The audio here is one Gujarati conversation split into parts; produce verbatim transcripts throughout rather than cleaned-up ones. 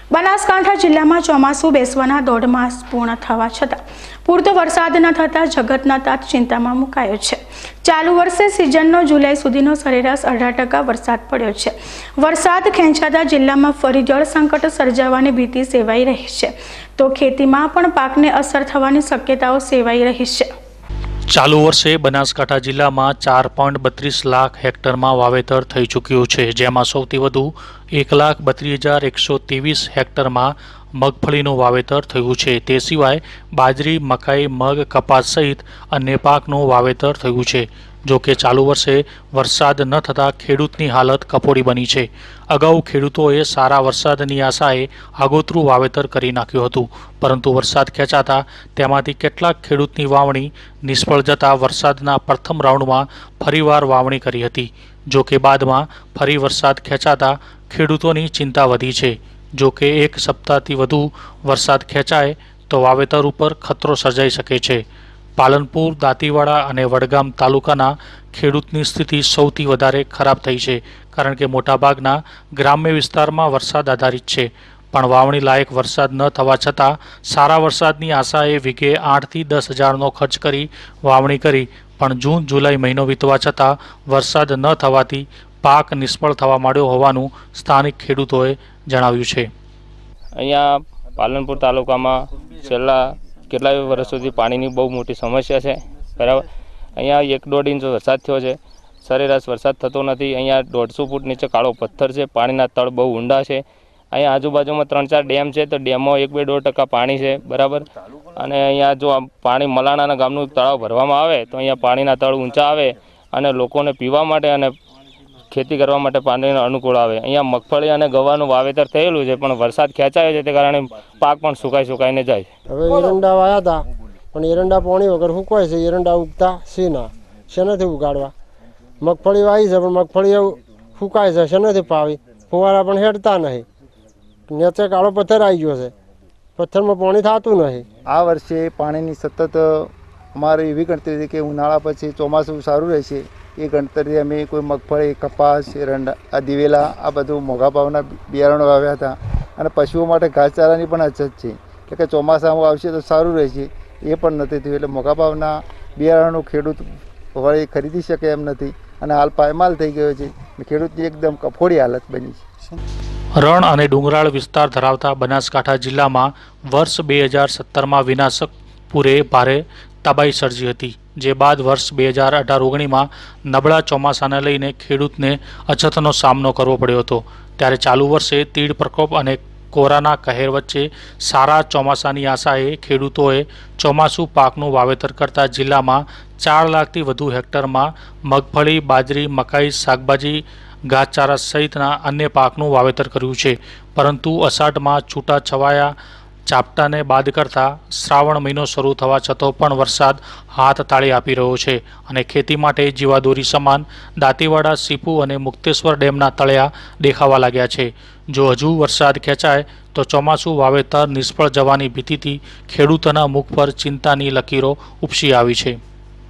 બનાસકાંઠા જિલ્લામાં ચોમાસું બેસવાના દોઢ માસ પૂર્ણ થવા છતાં પૂરતો વરસાદ ન થતાં જગતના તાત ચિંતામાં મુકાયો છે। ચાલુ વર્ષે સિઝનનો જુલાઈ સુધીનો સરેરાશ અઢાર ટકા વરસાદ પડ્યો છે। વરસાદ ખેંચાતા જિલ્લામાં ફરી જળ સંકટ સર્જાવાની ભીતિ સેવાઈ રહી છે, તો ખેતીમાં પણ પાકને અસર થવાની શક્યતાઓ સેવાઈ રહી છે। ચાલુ વર્ષે બનાસકાંઠા જિલ્લામાં ચાર પોઈન્ટ બત્રીસ લાખ હેક્ટરમાં વાવેતર થઈ ચૂક્યું છે, જેમાં સૌથી વધુ એક લાખ બત્રીસ હજાર એકસો ત્રેવીસ હેક્ટરમાં મગફળીનું વાવેતર થયું છે। તે સિવાય બાજરી, મકાઈ, મગ, કપાસ સહિત અન્ય પાકનું વાવેતર થયું છે। જો કે ચાલુ વર્ષે વરસાદ ન થતાં ખેડૂતની હાલત કફોડી બની છે। અગાઉ ખેડૂતોએ સારા વરસાદની આશાએ આગોતરું વાવેતર કરી નાખ્યું હતું, પરંતુ વરસાદ ખેંચાતા તેમાંથી કેટલાક ખેડૂતની વાવણી નિષ્ફળ જતા વરસાદના પ્રથમ રાઉન્ડમાં ફરીવાર વાવણી કરી હતી। જો કે બાદમાં ફરી વરસાદ ખેંચાતા ખેડૂતોની ચિંતા વધી છે। જો કે એક સપ્તાહથી વધુ વરસાદ ખેંચાય તો વાવેતર ઉપર ખતરો સર્જાઈ શકે છે। પાલનપુર, દાંતીવાડા અને વડગામ તાલુકાના ખેડૂતની સ્થિતિ સૌથી વધારે ખરાબ થઈ છે, કારણ કે મોટાભાગના ગ્રામ્ય વિસ્તારમાં વરસાદ આધારિત છે, પણ વાવણી લાયક વરસાદ ન થવા છતાં સારા વરસાદની આશાએ વીઘે આઠથી દસ હજારનો ખર્ચ કરી વાવણી કરી, પણ જૂન જુલાઈ મહિનો વીતવા છતાં વરસાદ ન થવાથી પાક નિષ્ફળ થવા માંડ્યો હોવાનું સ્થાનિક ખેડૂતોએ જણાવ્યું છે। અહીંયા પાલનપુર તાલુકામાં છેલ્લા કેટલાય વર્ષોથી પાણીની બહુ મોટી સમસ્યા છે, બરાબર। અહીંયા એક દોઢ ઇંચ વરસાદ થયો છે, સરેરાશ વરસાદ થતો નથી। અહીંયા દોઢસો ફૂટ નીચે કાળો પથ્થર છે, પાણીના તળ બહુ ઊંડા છે। અહીંયા આજુબાજુમાં ત્રણ ચાર ડેમ છે, તો ડેમમાં એક બે દોઢ ટકા પાણી છે, બરાબર। અને અહીંયા જો પાણી મલાણાના ગામનું તળાવ ભરવામાં આવે તો અહીંયા પાણીના તળ ઊંચા આવે અને લોકોને પીવા માટે અને ખેતી કરવા માટે પાણીનો અનુકૂળ આવે। અહીંયા મગફળી અને ગવાનું વાવેતર થયેલું છે, પણ વરસાદ ખેંચાયો છે, તે કારણે પાક પણ સુકાઈ સુકાઈને જાય છે। હવે એરંડા વાયા હતા, પણ એરંડા પાણી વગર સુકાય છે, એરંડા ઉગતા શીના શેનાથી ઉગાડવા। મગફળી વાવી છે, પણ મગફળી સુકાય છે, શેનાથી પાવી, ફુવારા પણ હેડતા નહીં, નીચે કાળો પથ્થર આવી ગયો છે, પથ્થરમાં પાણી થતું નહીં। આ વર્ષે પાણીની સતત અમારી એવી ગણતરી હતી કે ઉનાળા પછી ચોમાસું સારું રહેશે, એ ગણતરી અમે કોઈ મગફળી, કપાસ, એરંડા, આ દિવેલા આ બધું મોંઘા ભાવના બિયારણો વાવ્યા હતા, અને પશુઓ માટે ઘાસચારાની પણ અછત છે, એટલે કે ચોમાસામાં આવશે તો સારું રહેશે, એ પણ નથી થયું। એટલે મોંઘા ભાવના બિયારણો ખેડૂત વળી ખરીદી શકે એમ નથી, અને હાલ પાયમાલ થઈ ગયો છે, ખેડૂતની એકદમ કફોડી હાલત બની છે। રણ અને ડુંગરાળ વિસ્તાર ધરાવતા બનાસકાંઠા જિલ્લામાં વર્ષ બે હજાર સત્તરમાં વિનાશક પૂરે ભારે તબાહી સર્જી હતી, જે બાદ વર્ષ બે હજાર અઢાર ઓગણીસમાં નબળા ચોમાસાને લઈને ખેડૂતને અછતનો સામનો કરવો પડ્યો હતો। ત્યારે ચાલુ વર્ષે તીડ પ્રકોપ અને કોરાના કહેર વચ્ચે સારા ચોમાસાની આશાએ ખેડૂતોએ ચોમાસું પાકનું વાવેતર કરતા જિલ્લામાં ચાર લાખથી વધુ હેક્ટરમાં મગફળી, બાજરી, મકાઈ, શાકભાજી, ઘાસચારા સહિતના અન્ય પાકનું વાવેતર કર્યું છે, પરંતુ અષાઢમાં છૂટા છવાયા ઝાપટાને બાદ કરતા શ્રાવણ મહિનો શરૂ થવા છતાં પણ વરસાદ હાથ તાળી આપી રહ્યો છે, અને ખેતી માટે જીવાદોરી સમાન દાંતીવાડા, સીપુ અને મુક્તેશ્વર ડેમના તળિયા દેખાવા લાગ્યા છે। જો હજુ વરસાદ ખેંચાય તો ચોમાસું વાવેતર નિષ્ફળ જવાની ભીતિથી ખેડૂતોના મુખ પર ચિંતાની લકીરો ઉપસી આવી છે।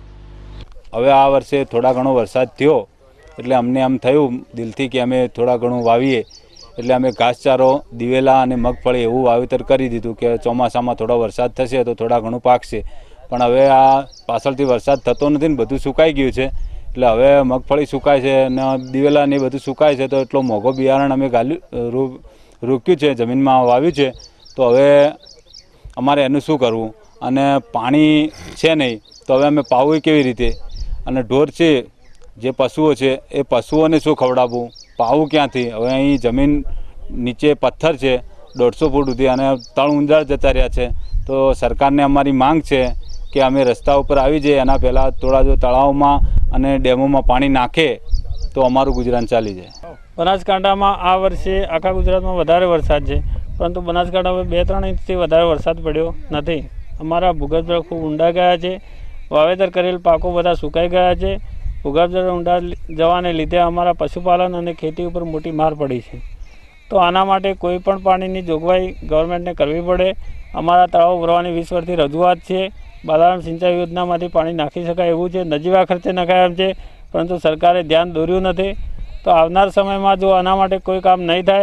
હવે આ વર્ષે થોડા ઘણો વરસાદ થયો એટલે અમને એમ થયું દિલથી કે અમે થોડા ઘણું વાવીએ, એટલે અમે ઘાસચારો, દિવેલા અને મગફળી એવું વાવેતર કરી દીધું કે ચોમાસામાં થોડો વરસાદ થશે તો થોડા ઘણું પાકશે, પણ હવે આ પાછળથી વરસાદ થતો નથી ને બધું સુકાઈ ગયું છે, એટલે હવે મગફળી સુકાય છે અને દિવેલા ને બધું સુકાય છે, તો એટલો મોંઘો બિયારણ અમે ગાલ્યું રોક્યું છે, જમીનમાં વાવ્યું છે, તો હવે અમારે એનું શું કરવું, અને પાણી છે નહીં તો હવે અમે પાવું કેવી રીતે, અને ઢોર છે જે પશુઓ છે એ પશુઓને શું ખવડાવવું, પાવું ક્યાંથી। હવે અહીં જમીન નીચે પથ્થર છે દોઢસો ફૂટ સુધી, અને તળ ઊંડા જતા રહ્યા છે, તો સરકારને અમારી માંગ છે કે અમે રસ્તા ઉપર આવી જઈએ, એના પહેલાં થોડા જો તળાવમાં અને ડેમોમાં પાણી નાખે તો અમારું ગુજરાન ચાલી જાય। બનાસકાંઠામાં આ વર્ષે આખા ગુજરાતમાં વધારે વરસાદ છે, પરંતુ બનાસકાંઠામાં બે ત્રણ ઇંચથી વધારે વરસાદ પડ્યો નથી। અમારા ભૂગર્ભજળ ખૂબ ઊંડા ગયા છે, વાવેતર કરેલ પાકો બધા સુકાઈ ગયા છે। ભૂગર્ભજળ ઊંડા જવાને લીધે અમારા પશુપાલન અને ખેતી ઉપર મોટી માર પડી છે, તો આના માટે કોઈ પણ પાણીની જોગવાઈ ગવર્મેન્ટને કરવી પડે। અમારા તળાવ ભરવાની વીસ વર્ષથી રજૂઆત છે, બાલારામ સિંચાઈ યોજનામાંથી પાણી નાખી શકાય એવું છે, નજીવા ખર્ચે નખાય એમ છે, પરંતુ સરકારે ધ્યાન દોર્યું નથી। તો આવનાર સમયમાં જો આના માટે કોઈ કામ નહીં થાય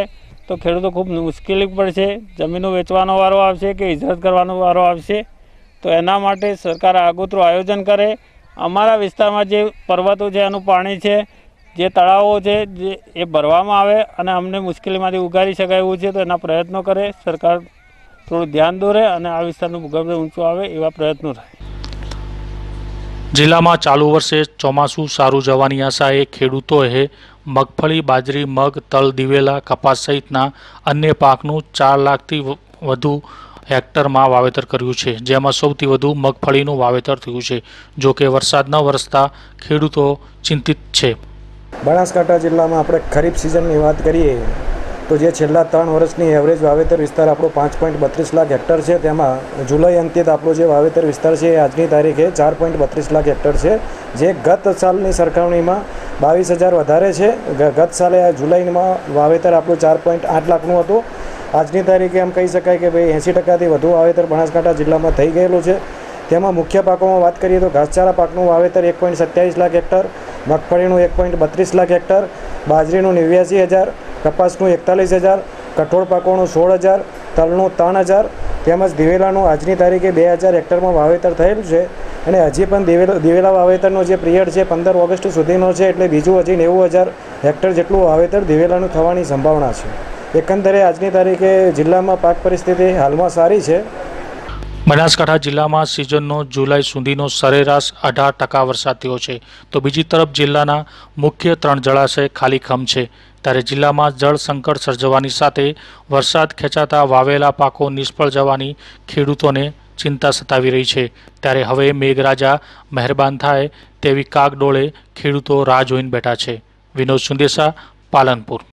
તો ખેડૂતો ખૂબ મુશ્કેલી પડશે, જમીનો વેચવાનો વારો આવશે કે ઇજરત કરવાનો વારો આવશે। તો એના માટે સરકાર આગોતરું આયોજન કરે। અમારા વિસ્તારમાં જે પર્વતો છે એનું પાણી છે, જે તળાવો છે, જે એ ભરવામાં આવે અને અમને મુશ્કેલીમાંથી ઉગારી શકાય એવું છે, તો એના પ્રયત્નો કરે સરકાર। થોડું ધ્યાન દોરે અને આ વિસ્તારનું ભૂગર્ભ ઊંચું આવે એવા પ્રયત્નો થાય। જિલ્લામાં ચાલુ વર્ષે ચોમાસું સારું જવાની આશાએ ખેડૂતોએ મગફળી, બાજરી, મગ, તલ, દિવેલા, કપાસ સહિતના અન્ય પાકનું ચાર લાખથી વધુ હેક્ટરમાં વાવેતર કર્યું છે, જેમાં સૌથી વધુ મગફળીનું વાવેતર થયું છે। જો કે વરસાદ ન વરસતા ખેડૂતો ચિંતિત છે। બનાસકાંઠા જિલ્લામાં આપણે ખરીફ સિઝનની વાત કરીએ તો જે છેલ્લા ત્રણ વર્ષની એવરેજ વાવેતર વિસ્તાર આપણો પાંચ પોઈન્ટ બત્રીસ લાખ હેક્ટર છે, તેમાં જુલાઈ અંત્યે આપણો જે વાવેતર વિસ્તાર છે એ આજની તારીખે ચાર પોઈન્ટ બત્રીસ લાખ હેક્ટર છે, જે ગત સાલની સરખામણીમાં બાવીસ હજાર વધારે છે। ગત સાલે જુલાઈમાં વાવેતર આપણું ચાર પોઈન્ટ આઠ લાખનું હતું। આજની તારીખે એમ કહી શકાય કે ભાઈ એંસી ટકાથી વધુ વાવેતર બનાસકાંઠા જિલ્લામાં થઈ ગયેલું છે। તેમાં મુખ્ય પાકોમાં વાત કરીએ તો ઘાસચારા પાકનું વાવેતર એક પોઈન્ટ સત્યાવીસ લાખ હેક્ટર, મગફળીનું એક પોઈન્ટ બત્રીસ લાખ હેક્ટર, બાજરીનું નેવ્યાસી હજાર, કપાસનું એકતાલીસ હજાર, કઠોળ પાકોનું સોળ હજાર, તલનું ત્રણ હજાર તેમજ દિવેલાનું આજની તારીખે બે હજાર હેક્ટરમાં વાવેતર થયેલું છે। અને હજી પણ દિવેલા દિવેલા વાવેતરનો જે પિરિયડ છે પંદર ઓગસ્ટ સુધીનો છે, એટલે બીજું હજી નેવું હજાર હેક્ટર જેટલું વાવેતર દિવેલાનું થવાની સંભાવના છે। એકંદરે આજની તારીખે જિલ્લામાં પાક પરિસ્થિતિ હાલમાં સારી છે। બનાસકાંઠા જિલ્લામાં સિઝનનો જુલાઈ સુધીનો સરેરાશ અઢાર ટકા વરસાદ થયો છે, તો બીજી તરફ જિલ્લાના મુખ્ય ત્રણ જળાશય ખાલીખમ છે। ત્યારે જિલ્લામાં જળ સંકટ સર્જવાની સાથે વરસાદ ખેંચાતા વાવેલા પાકો નિષ્ફળ જવાની ખેડૂતોને ચિંતા સતાવી રહી છે। ત્યારે હવે મેઘરાજા મહેરબાન થાય તેવી કાગડોળે ખેડૂતો રાહ જોઈને બેઠા છે। વિનોદ સુંદેસા, પાલનપુર।